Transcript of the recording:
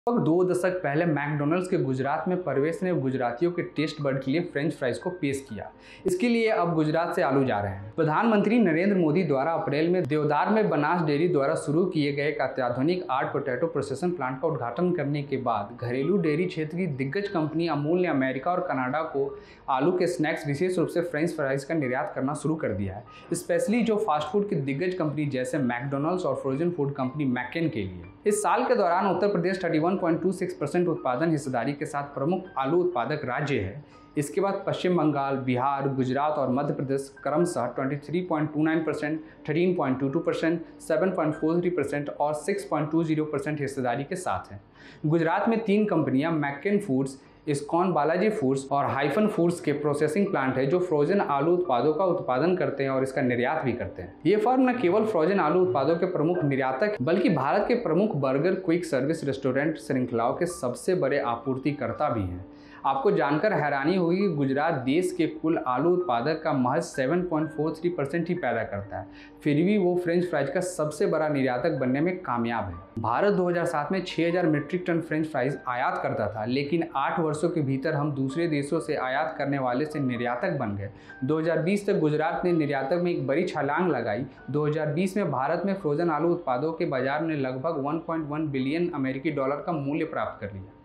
लगभग 2 दशक पहले मैकडॉनल्ड्स के गुजरात में प्रवेश ने गुजरातियों के टेस्ट बड के लिए फ्रेंच फ्राइज को पेश किया। इसके लिए अब गुजरात से आलू जा रहे हैं। प्रधानमंत्री नरेंद्र मोदी द्वारा अप्रैल में देवदार में बनास डेयरी द्वारा शुरू किए गए एक अत्याधुनिक 8 पोटैटो प्रोसेसिंग प्लांट का उद्घाटन करने के बाद घरेलू डेयरी क्षेत्र की दिग्गज कंपनी अमूल ने अमेरिका और कनाडा को आलू के स्नैक्स, विशेष रूप से फ्रेंच फ्राइज का निर्यात करना शुरू कर दिया है, स्पेशली जो फास्ट फूड की दिग्गज कंपनी जैसे मैकडॉनल्ड्स और फ्रोजन फूड कंपनी मैकेन के लिए। इस साल के दौरान उत्तर प्रदेश 31.26% उत्पादन हिस्सेदारी के साथ प्रमुख आलू उत्पादक राज्य है। इसके बाद पश्चिम बंगाल, बिहार, गुजरात और मध्य प्रदेश क्रमशः 23.29%, 13.22%, 7.43% और 6.20% हिस्सेदारी के साथ हैं। गुजरात में 3 कंपनियां McCain Foods, ISKCON Balaji Foods और हाइफन फूड्स के प्रोसेसिंग प्लांट है जो फ्रोजन आलू उत्पादों का उत्पादन करते हैं और इसका निर्यात भी करते हैं। ये फर्म न केवल फ्रोजन आलू उत्पादों के प्रमुख निर्यातक बल्कि भारत के प्रमुख बर्गर, क्विक सर्विस रेस्टोरेंट श्रृंखलाओं के सबसे बड़े आपूर्तिकर्ता भी हैं। आपको जानकर हैरानी होगी कि गुजरात देश के कुल आलू उत्पादक का महज 7.43% ही पैदा करता है, फिर भी वो फ्रेंच फ्राइज का सबसे बड़ा निर्यातक बनने में कामयाब है। भारत 2007 में 6000 मीट्रिक टन फ्रेंच फ्राइज आयात करता था, लेकिन 8 वर्षों के भीतर हम दूसरे देशों से आयात करने वाले से निर्यातक बन गए। 2020 तक गुजरात ने निर्यातक में एक बड़ी छलांग लगाई। 2020 में भारत में फ्रोजन आलू उत्पादों के बाजार ने लगभग 1.1 बिलियन अमेरिकी डॉलर का मूल्य प्राप्त कर लिया।